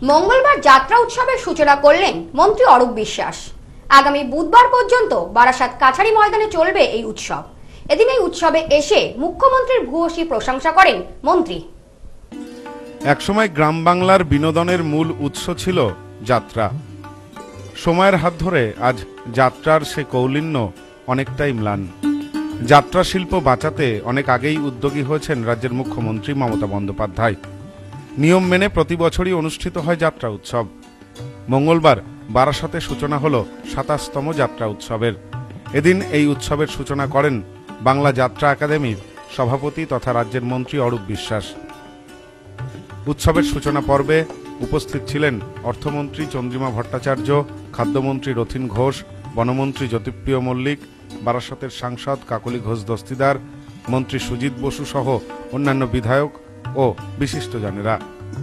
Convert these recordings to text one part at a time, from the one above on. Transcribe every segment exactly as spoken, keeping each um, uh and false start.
মঙ্গলবার যাত্রা উৎসবের সূচনা করলেন মন্ত্রী অরূপ বিশ্বাস। আগামী বুধবার পর্যন্ত বারাসাত কাছারি ময়দানে চলবে এই উৎসব। এদিন এই উৎসবে এসে মুখ্যমন্ত্রীর ভূয়সী প্রশংসা করেন মন্ত্রী। একসময় গ্রাম বাংলার বিনোদনের মূল উৎস ছিল যাত্রা। সময়ের হাত ধরে আজ যাত্রার সে কৌলিন্য অনেকটাই ম্লান। যাত্রা শিল্প বাঁচাতে অনেক আগেই উদ্যোগী হয়েছেন রাজ্যের মুখ্যমন্ত্রী মমতা বন্দ্যোপাধ্যায়। নিয়ম মেনে প্রতি বছরই অনুষ্ঠিত হয় যাত্রা উৎসব। মঙ্গলবার বারাসতে সূচনা হল সাতাশতম যাত্রা উৎসবের। এদিন এই উৎসবের সূচনা করেন বাংলা যাত্রা একাডেমির সভাপতি তথা রাজ্যের মন্ত্রী অরূপ বিশ্বাস। উৎসবের সূচনা পর্বে উপস্থিত ছিলেন অর্থমন্ত্রী চন্দ্রিমা ভট্টাচার্য, খাদ্যমন্ত্রী রথীন ঘোষ, বনমন্ত্রী জ্যোতিপ্রিয় মল্লিক, বারাসতের সাংসদ কাকলি ঘোষ দস্তিদার, মন্ত্রী সুজিত বসু সহ অন্যান্য বিধায়ক ও বিশিষ্টজনেরা।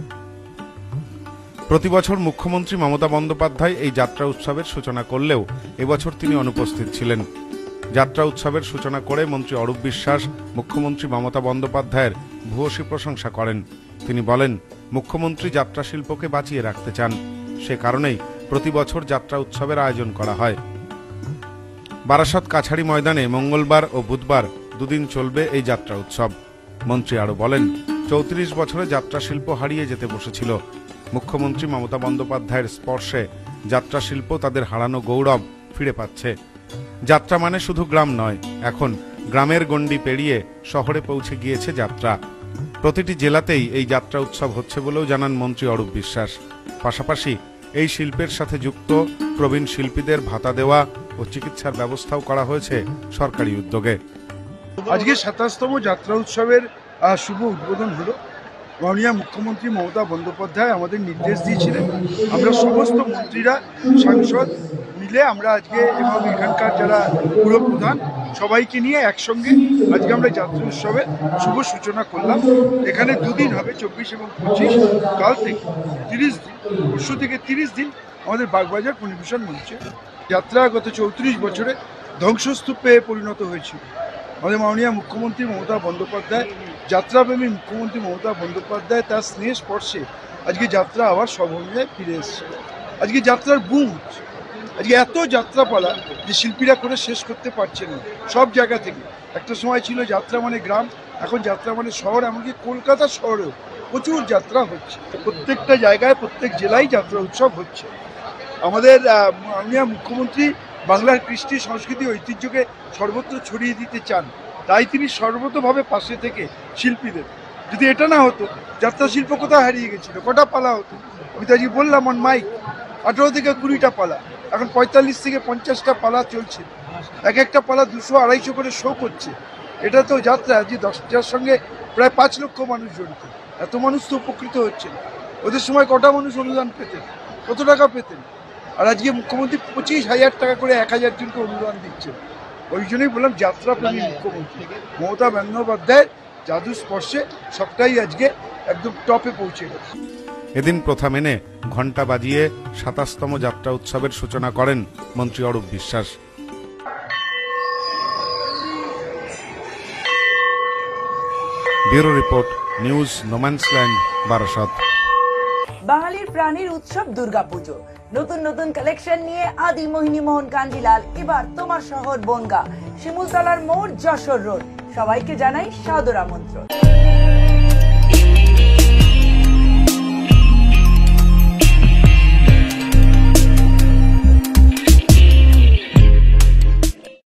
প্রতি বছর মুখ্যমন্ত্রী মমতা বন্দ্যোপাধ্যায় এই যাত্রা উৎসবের সূচনা করলেও এবছর তিনি অনুপস্থিত ছিলেন। যাত্রা উৎসবের সূচনা করে মন্ত্রী অরূপ বিশ্বাস মুখ্যমন্ত্রী মমতা বন্দ্যোপাধ্যায়ের ভূয়সী প্রশংসা করেন। তিনি বলেন, মুখ্যমন্ত্রী যাত্রা শিল্পকে বাঁচিয়ে রাখতে চান, সে কারণেই প্রতি বছর যাত্রা উৎসবের আয়োজন করা হয়। বারাসত কাছারি ময়দানে মঙ্গলবার ও বুধবার দুদিন চলবে এই যাত্রা উৎসব। মন্ত্রী আরো বলেন, চৌত্রিশ বছরে যাত্রা শিল্প হারিয়ে যেতে বসেছিল। মুখ্যমন্ত্রী মমতা বন্দ্যোপাধ্যায়ের স্পর্শে যাত্রা শিল্প তাদের হারানো গৌরব ফিরে পাচ্ছে। যাত্রা মানে শুধু গ্রাম নয়, এখন গ্রামের গণ্ডি পেরিয়ে শহরে পৌঁছে গিয়েছে যাত্রা। প্রতিটি জেলাতেই এই যাত্রা উৎসব হচ্ছে বলেও জানান মন্ত্রী অরূপ বিশ্বাস। পাশাপাশি এই শিল্পের সাথে যুক্ত প্রবীণ শিল্পীদের ভাতা দেওয়া ও চিকিৎসার ব্যবস্থাও করা হয়েছে সরকারি উদ্যোগে। আজকে সাতাশতম যাত্রা উৎসবের শুভ উদ্বোধন হলো। মাননীয় মুখ্যমন্ত্রী মমতা বন্দ্যোপাধ্যায় আমাদের নির্দেশ দিয়েছিলেন, আমরা সমস্ত মন্ত্রীরা সাংসদ মিলে আমরা আজকে এবং এখানকার যারা পুরপ্রধান সবাইকে নিয়ে একসঙ্গে আজকে আমরা যাত্রা উৎসবের শুভ সূচনা করলাম। এখানে দুদিন হবে, চব্বিশ এবং পঁচিশ, কাল থেকে তিরিশ দিন, পরশু থেকে তিরিশ দিন আমাদের বাগবাজার পরিবেশন মঞ্চে যাত্রা গত চৌত্রিশ বছরে ধ্বংসস্তূপে পরিণত হয়েছিল। আমাদের মাননীয় মুখ্যমন্ত্রী মমতা বন্দ্যোপাধ্যায়, যাত্রাপ্রেমী মুখ্যমন্ত্রী মমতা বন্দ্যোপাধ্যায় তার স্নেহ স্পর্শে আজকে যাত্রা আবার সভূমিকায় ফিরে এসেছে। আজকে যাত্রার বুম হচ্ছে। আজকে এত যাত্রাপালা যে শিল্পীরা করে শেষ করতে পারছে না সব জায়গা থেকে। একটা সময় ছিল যাত্রা মানে গ্রাম, এখন যাত্রা মানে শহর, এমনকি কলকাতা শহরেও প্রচুর যাত্রা হচ্ছে। প্রত্যেকটা জায়গায় প্রত্যেক জেলায় যাত্রা উৎসব হচ্ছে। আমাদের মাননীয় মুখ্যমন্ত্রী বাংলার কৃষ্টি সংস্কৃতি ঐতিহ্যকে সর্বত্র ছড়িয়ে দিতে চান, তাই তিনি সর্বতভাবে পাশে থেকে শিল্পীদের। যদি এটা না হতো, যাত্রা শিল্প কোথায় হারিয়ে গেছিল, কটা পালা হতো? আমি তো আজকে বললাম অন মাইক, আঠারো থেকে কুড়িটা পালা, এখন পঁয়তাল্লিশ থেকে পঞ্চাশটা পালা চলছে। এক একটা পালা দুশো আড়াইশো করে শো করছে। এটা তো যাত্রা যে দশটার সঙ্গে প্রায় পাঁচ লক্ষ মানুষ জড়িত। এত মানুষ তো উপকৃত হচ্ছে না। ওদের সময় কটা মানুষ অনুদান পেতেন, কত টাকা পেতেন? আর আজকে মুখ্যমন্ত্রী পঁচিশ হাজার টাকা করে এক হাজার জনকে অনুদান দিচ্ছেন। ওই জন্যই বললাম যাত্রাপ্রেমী মুখ্যমন্ত্রী মমতা বন্দ্যোপাধ্যায়ের জাদু স্পর্শে সবটাই আজকে একদম টপে পৌঁছে গেছে। এদিন প্রথা মেনে ঘণ্টা বাজিয়ে সাতাশতম যাত্রা উৎসবের সূচনা করেন মন্ত্রী Arup Biswas. Bureau report, news, no man's land, Barasat. বাঙালির প্রাণীর উৎসব দুর্গাপুজো। নতুন নতুন কালেকশন নিয়ে আদি মোহিনী মোহন কাঞ্জিলাল এবার তোমার শহর বনগা, শিমুলতলার মোড়, যশোর রোড। সবাইকে জানাই সাদর আমন্ত্রণ।